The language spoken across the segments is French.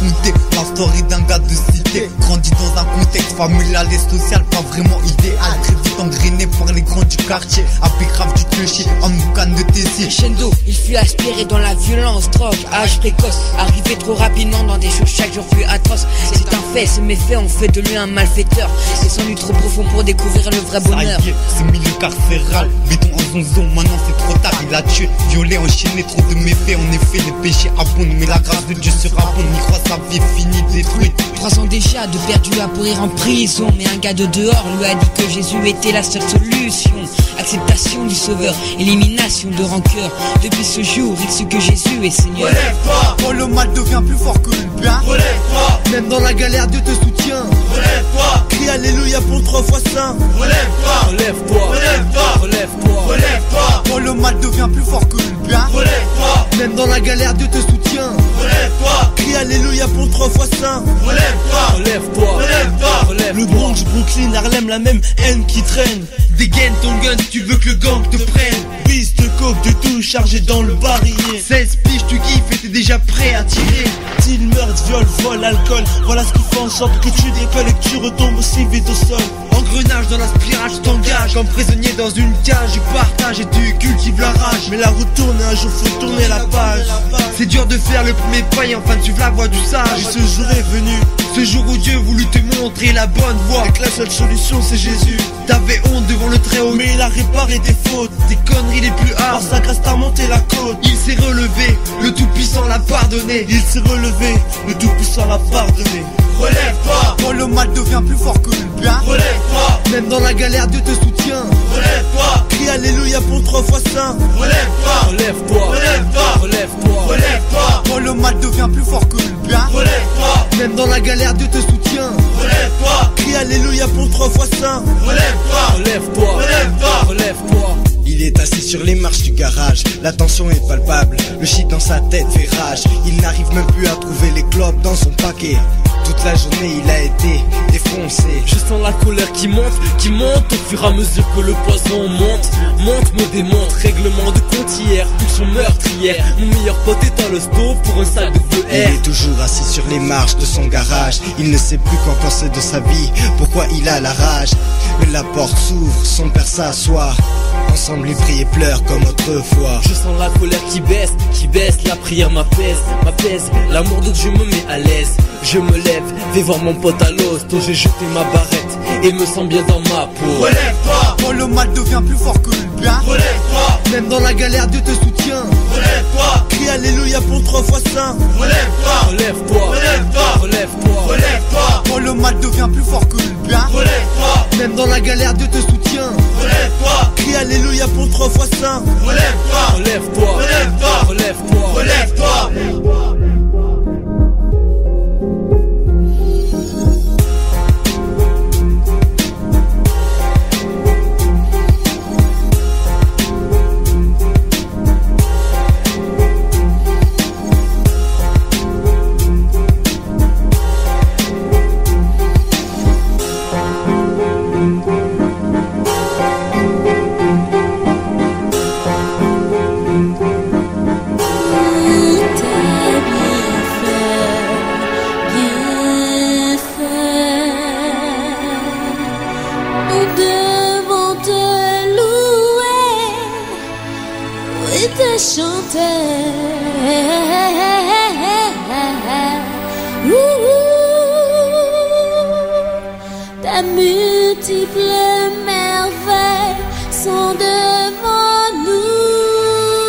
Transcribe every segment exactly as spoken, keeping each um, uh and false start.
muté. La story d'un gars de cité, grandi dans un contexte familial et social pas vraiment idéal. Très vite engrainé par les grands du quartier. Après grave tu te chies en moucane de tes yeux. Crescendo, il fut aspiré dans la violence, drogue, âge précoce. Arrivé trop rapidement dans des choses chaque jour plus atroces. C'est un fait, ces méfaits ont fait de lui un malfaiteur. Descendu trop profond pour découvrir le vrai bonheur. C'est milieu carcéral, béton en zonzon, maintenant c'est trop tard. Il a tué, violé, enchaîné, trop de méfaits. En effet, les péchés abondent, mais la grâce de Dieu se rabonde. Il croit sa vie est finie, détruite. Trois ans déjà de perdu à pourrir en prison. Mais un gars de dehors lui a dit que Jésus était la seule solution. Acceptation du sauveur, élimination de rancœur. Depuis ce jour, il sait que Jésus est Seigneur. Relève-toi, quand le mal devient plus fort que le bien. Relève-toi, même dans la galère Dieu te soutient. Relève-toi, crie alléluia pour trois fois saint. Relève-toi, relève-toi, relève-toi, relève-toi, relève-toi, quand le mal devient plus fort que le bien. Relève-toi, même dans la galère Dieu te soutient. Relève-toi, crie alléluia pour trois fois saint. Relève-toi, relève-toi, relève-toi, relève-toi. Le Bronx, Brooklyn, Harlem, la même haine qui traîne. Dégaine ton gun, tu veux que le gang te prenne. Bis de coke, de tout chargé dans le barillet. seize piges, tu kiffes et t'es déjà prêt à tirer. Style, meurtre, viol, vol, alcool. Voilà ce qui fait en sorte que tu décolles et que tu retombes aussi vite au sol. Engrenage dans la spirale, tu t'engages comme prisonnier dans une cage. Tu partages et tu cultives la rage. Mais la route tourne et un jour faut tourner la page. C'est dur de faire le premier pas et enfin de suivre la voie du sage. Et ce jour est venu, ce jour où Dieu voulut te montrer la bonne voie. Et que la seule solution c'est Jésus. T'avais honte devant le très haut, mais il a réparé tes fautes. Tes conneries les plus hard, par sa grâce t'as monté la côte. Il s'est relevé, le tout-puissant l'a pardonné. Il s'est relevé, le tout-puissant l'a pardonné. Relève-toi, quand le mal devient plus fort que le bien. Relève-toi, même dans la galère Dieu te soutient. Relève-toi, crie alléluia pour trois fois saint. Relève-toi, relève-toi, relève-toi, relève-toi, relève-toi, quand le mal devient plus fort que le bien. Relève-toi, même dans la galère Dieu te soutient. Relève-toi, crie alléluia pour trois fois saint. Relève-toi, relève-toi, relève-toi, relève-toi. Il est assis sur les marches du garage, la tension est palpable, le shit dans sa tête fait rage. Il n'arrive même plus à trouver les clopes dans son paquet. Toute la journée il a été défoncé. Je sens la colère qui monte, qui monte au fur et à mesure que le poison monte. Monte, me démonte, règlement de compte hier, pulsion meurtrière. Mon meilleur pote est à l'hosto pour un sac de feu Il air. est toujours assis sur les marches de son garage. Il ne sait plus qu'en penser de sa vie, pourquoi il a la rage. Mais la porte s'ouvre, son père s'assoit. Ensemble ils prient et pleurent comme autrefois. Je sens la colère qui baisse, qui baisse, la prière m'apaise, m'apaise. L'amour de Dieu me met à l'aise. Je me lève, vais voir mon pote à l'hosto. J'ai jeté ma barrette et me sens bien dans ma peau. Relève-toi, quand le mal devient plus fort que le bien. Relève-toi, même dans la galère Dieu te soutient. Relève-toi, crie alléluia pour trois fois saint. Relève-toi, relève-toi, relève-toi, relève-toi, relève-toi, quand le mal devient plus fort que le bien. Relève-toi, même dans la galère Dieu te soutient. Relève-toi, crie alléluia pour trois fois saint. Relève-toi, relève-toi, relève-toi, relève-toi, relève-toi. Chanter ta multiple merveille sont devant nous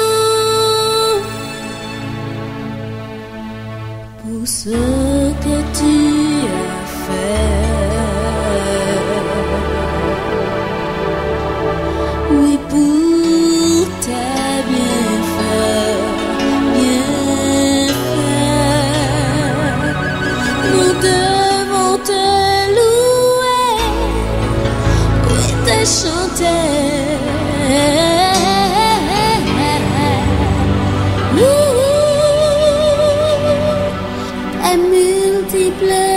pour ce que tu as fait. Oui, pour ta bienfait, bienfait, nous devons te louer, oui, te chanter. Ouh, à multiples